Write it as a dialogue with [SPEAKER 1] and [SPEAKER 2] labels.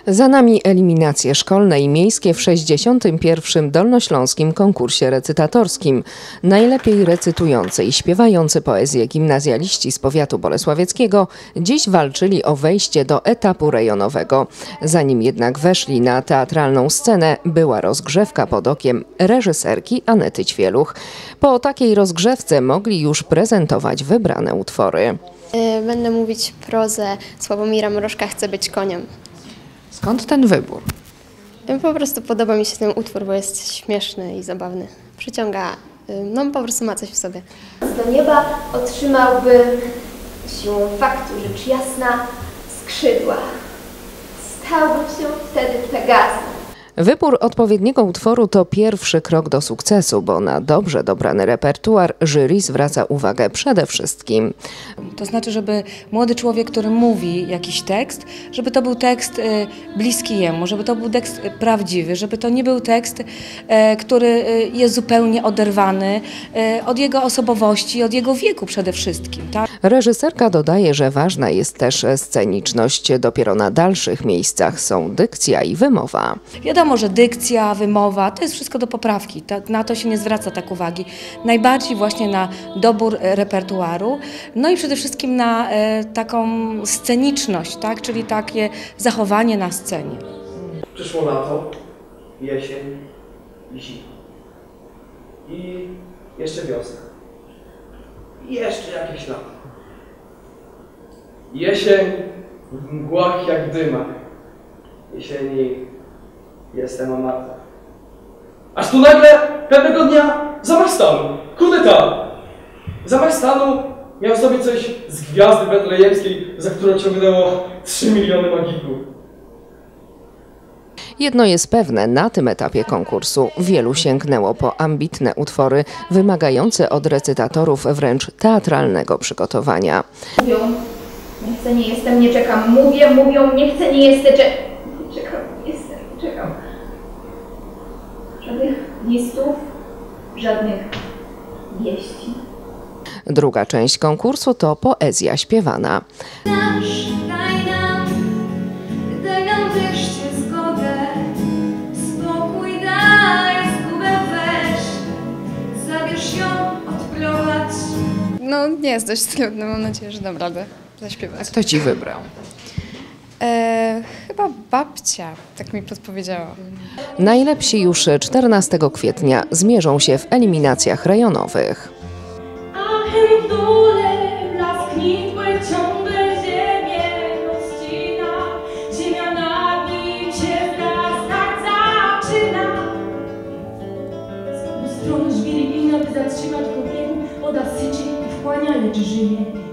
[SPEAKER 1] Za nami eliminacje szkolne i miejskie w 61. Dolnośląskim konkursie recytatorskim. Najlepiej recytujący i śpiewający poezję gimnazjaliści z powiatu bolesławieckiego dziś walczyli o wejście do etapu rejonowego. Zanim jednak weszli na teatralną scenę, była rozgrzewka pod okiem reżyserki Anety Ćwieluch. Po takiej rozgrzewce mogli już prezentować wybrane utwory.
[SPEAKER 2] Będę mówić prozę Sławomira Mrożka „Chcę być koniem”.
[SPEAKER 1] Skąd ten wybór?
[SPEAKER 2] Po prostu podoba mi się ten utwór, bo jest śmieszny i zabawny. Przyciąga, no po prostu ma coś w sobie.
[SPEAKER 3] Do nieba otrzymałbym siłą faktu, rzecz jasna, skrzydła. Stałbym się wtedy Pegazem.
[SPEAKER 1] Wybór odpowiedniego utworu to pierwszy krok do sukcesu, bo na dobrze dobrany repertuar jury zwraca uwagę przede wszystkim.
[SPEAKER 4] To znaczy, żeby młody człowiek, który mówi jakiś tekst, żeby to był tekst bliski jemu, żeby to był tekst prawdziwy, żeby to nie był tekst, który jest zupełnie oderwany od jego osobowości, od jego wieku przede wszystkim. Tak?
[SPEAKER 1] Reżyserka dodaje, że ważna jest też sceniczność. Dopiero na dalszych miejscach są dykcja i wymowa.
[SPEAKER 4] Wiadomo, że dykcja, wymowa, to jest wszystko do poprawki, na to się nie zwraca tak uwagi. Najbardziej właśnie na dobór repertuaru, no i przede wszystkim na taką sceniczność, tak? Czyli takie zachowanie na scenie.
[SPEAKER 5] Przyszło lato, jesień i zima. I jeszcze wiosna. I jeszcze jakieś lato. Jesień w mgłach jak dymach. Jesieni jestem amarta. Aż tu nagle pewnego dnia zamach stanu. Kudeta! Zamach stanu miał sobie coś z gwiazdy betlejemskiej, za którą ciągnęło 3 miliony magików.
[SPEAKER 1] Jedno jest pewne, na tym etapie konkursu wielu sięgnęło po ambitne utwory wymagające od recytatorów wręcz teatralnego przygotowania.
[SPEAKER 3] Mówią, nie chcę, nie jestem, nie czekam. Mówią, nie chcę, nie jestem, czekam. Żadnych listów, żadnych wieści.
[SPEAKER 1] Druga część konkursu to poezja śpiewana.
[SPEAKER 6] Daj nam wreszcie zgodę, spokój daj, zgubę weź, zabierz ją odprowadź.
[SPEAKER 7] No nie jest dość trudne, mam nadzieję, że dam radę zaśpiewać.
[SPEAKER 1] Kto ci wybrał?
[SPEAKER 7] Chyba babcia, tak mi podpowiedziała.
[SPEAKER 1] Najlepsi już 14 kwietnia zmierzą się w eliminacjach rejonowych.
[SPEAKER 6] A hej w dole, blask nitły ciągle ziemię rozcina, ziemia nad nim się wzrastać zaczyna. Z obu stron żwiri lina, by zatrzymać go biegu, woda syczy i wchłania, lecz żyje.